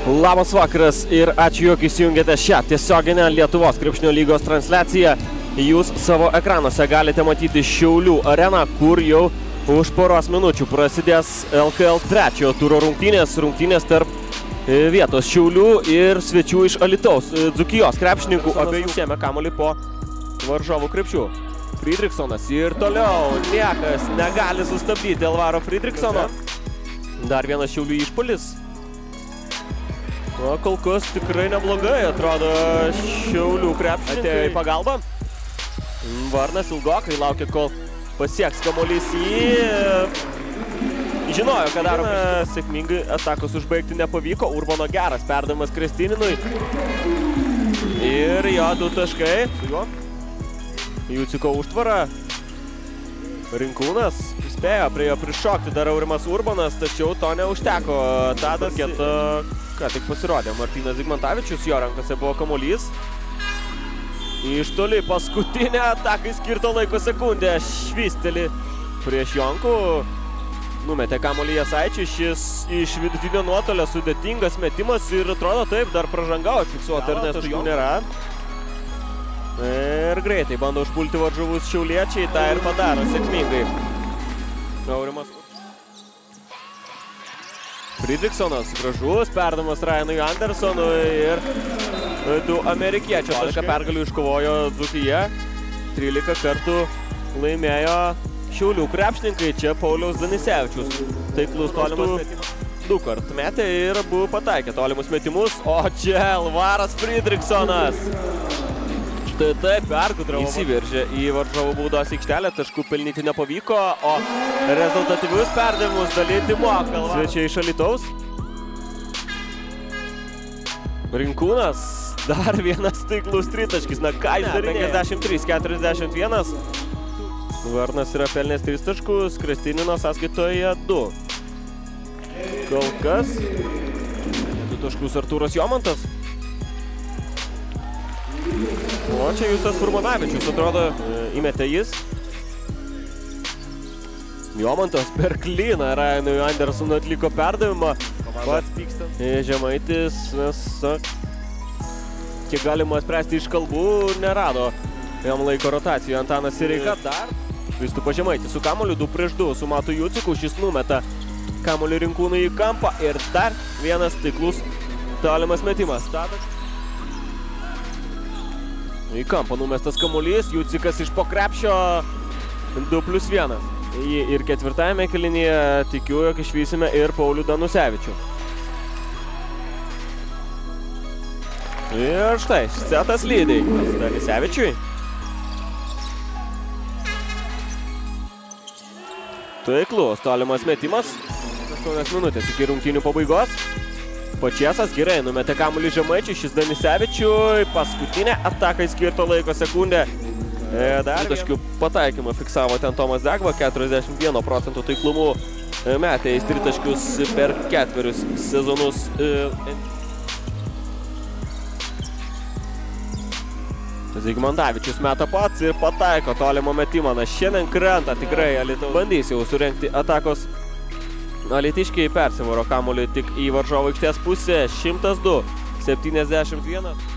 Labas vakaras ir ačiū, jog įsijungėte šią tiesioginę Lietuvos krepšinio lygos transliaciją. Jūs savo ekranuose galite matyti Šiaulių areną, kur jau už poros minučių prasidės LKL trečiojo turo rungtynės tarp vietos Šiaulių ir svečių iš Alytaus. Dzūkijos krepšininkų abiejų sėmė kamuolį po varžovų krepšių. Frydriksonas ir toliau niekas negali sustabdyti Elvaro Frydriksono. Dar vienas Šiaulių išpuolis. O kol kas tikrai neblogai atrodo Šiaulių krepšininkai. Atėjo į pagalbą. Varnas ilgokai laukia, kol pasieks kamuolys jį. Žinojo, ką daro. Sėkmingai atakos užbaigti nepavyko. Urbano geras perdavimas Kristininui. Ir jo 2 taškai. Su juo. Juciko užtvara. Rinkūnas spėjo prie jo prišokti dar Aurimas Urbanas, tačiau to neužteko. Tadas Kieto ką tik pasirodė. Martynas Zigmantavičius, jo rankose buvo kamuolys. Iš toli paskutinę atakai skirto laiko sekundę. Švysteli prieš Jonkų. Numetė kamuolį Jasaičiui. Šis iš vidutinio nuotolio sudėtingas metimas ir atrodo taip, dar pražanga užfiksuota, ar taškų nėra. Ir greitai bando užpulti varžovus šiauliečiai, tą ir padaro sėkmingai. Aurimas Frydriksonas, gražus perdavimas Ryanui Andersonui ir 2 amerikiečių. 12 pergalių iškovojo Dzūkija, 13 kartų laimėjo Šiaulių krepšininkai, čia Pauliaus Danisevičius. Taiklus tolimas metimas. 2 kart metė ir abu pataikė tolimus metimus, o čia Elvaras Frydriksonas. Štai taip pergudravo. Įsiveržė į varžovų baudos aikštelę, taškų pelnyti nepavyko, o rezultatyvius perdavimus dalinti moka svečiai iš Alytaus. Rinkūnas, dar vienas taiklus tritaškis, na ką jis darinė? 53-41. Varnas yra pelnęs 3 taškus, Kristinino sąskaitoje 2. Kol kas 2 taškus Artūras Jomantas. O čia Justas Furmanavičius, atrodo, įmetė jis. Jomantas per klyną Ryanui Andersonui atliko perdavimą. Pats pykstant. Žemaitis, nes, kiek galima spręsti iš kalbų, nerado jam laiko rotacijų. Antanas Sireika dar. Kristupas Žemaitis su kamuoliu 2 prieš 2 su Matu Juciku. Šis numeta kamuolį Rinkūnui į kampą ir dar vienas taiklus tolimas metimas. Į kampą numestas kamuolys, Jucikas iš po krepšio 2+1. Ir ketvirtajame kėlinyje tikiu, jog išvysime ir Paulių Danusevičių. Ir štai, setas lydai Danisevičiui. Taiklus tolimas metimas. 8 minutės iki rungtynių pabaigos. Pačiasas gerai numetė kamuolį Žemaičiui, šis Danisevičiui. Paskutinė atakai skirto laiko sekundė. Dar taškių pataikymą fiksavo ten Tomas Degva, 41% taiklumu metė į 3 taškius per 4 sezonus. Zigmantavičius meta pats ir pataiko tolimą metimą. Na, šiandien krenta tikrai Alytaus. Bandys jau surengti atakos. Alytiškiai persivaro kamuolį tik į varžovų aikštės pusę. 102-71.